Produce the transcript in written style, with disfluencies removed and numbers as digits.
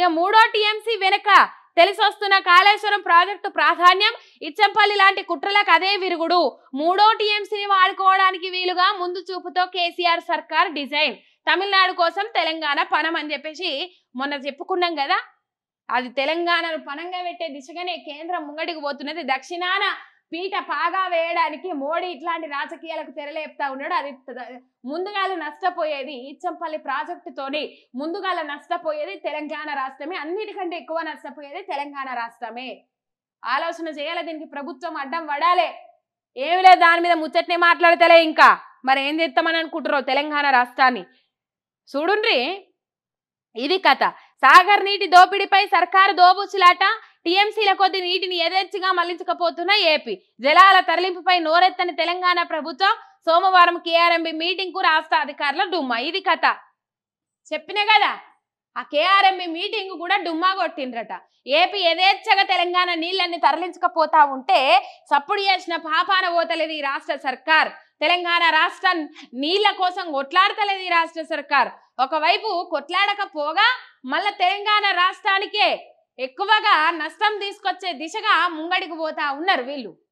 ఇక మూడో టీఎంసీ వెనుక తెలిసొస్తున్న కాళేశ్వరం ప్రాజెక్టు ప్రాధాన్యం, ఇచ్చంపల్లి లాంటి కుట్రలకు అదే విరుగుడు. మూడో టీఎంసీని వాడుకోవడానికి వీలుగా ముందు చూపుతో కేసీఆర్ సర్కార్ డిజైన్. తమిళనాడు కోసం తెలంగాణ పనం అని చెప్పేసి మొన్న చెప్పుకున్నాం కదా, అది తెలంగాణను పనంగా పెట్టే దిశగానే కేంద్రం ముంగడికి పోతున్నది. దక్షిణాన పీట పాగా వేయడానికి మోడీ ఇట్లాంటి రాజకీయాలకు తెరలేపుతా ఉన్నాడు. అది ముందుగాల నష్టపోయేది ఇచ్చంపల్లి ప్రాజెక్టుతోని, ముందుగాల నష్టపోయేది తెలంగాణ రాష్ట్రమే, అన్నిటికంటే ఎక్కువ నష్టపోయేది తెలంగాణ రాష్ట్రమే. ఆలోచన చేయాలి, దీనికి ప్రభుత్వం అడ్డం పడాలి. ఏమి లేదు, దాని మీద ముచ్చట్నే మాట్లాడతలే. ఇంకా మరి ఏం చేస్తామని అనుకుంటారో తెలంగాణ రాష్ట్రాన్ని చూడుండ్రి. ఇది కథ. సాగర్ నీటి దోపిడీపై సర్కారు దోబుచ్చులాట, టీఎంసీల కొద్ది నీటిని యథేచ్ఛగా మళ్లించకపోతున్న ఏపీ, జలాల తరలింపుపై నోరెత్తని తెలంగాణ ప్రభుత్వం, సోమవారం కేఆర్ఎంబీ మీటింగ్ కు రాష్ట్ర అధికారుల డుమ్మా. ఇది కథ. చెప్పిన కదా, ఆ కేఆర్ఎంబీ మీటింగ్ కూడా డుమ్మా కొట్టిండ్రట. ఏపీ యథేచ్ఛగా తెలంగాణ నీళ్ళన్ని తరలించకపోతా ఉంటే సప్పుడు చేసిన పాపాన పోతలేదు ఈ రాష్ట్ర సర్కార్. తెలంగాణ రాష్ట్ర నీళ్ల కోసం కొట్లాడతలేదు ఈ రాష్ట్ర సర్కార్. ఒకవైపు కొట్లాడకపోగా మళ్ళా తెలంగాణ రాష్ట్రానికే ఎక్కువగా నష్టం తీసుకొచ్చే దిశగా ముంగడికి పోతా ఉన్నారు వీళ్ళు.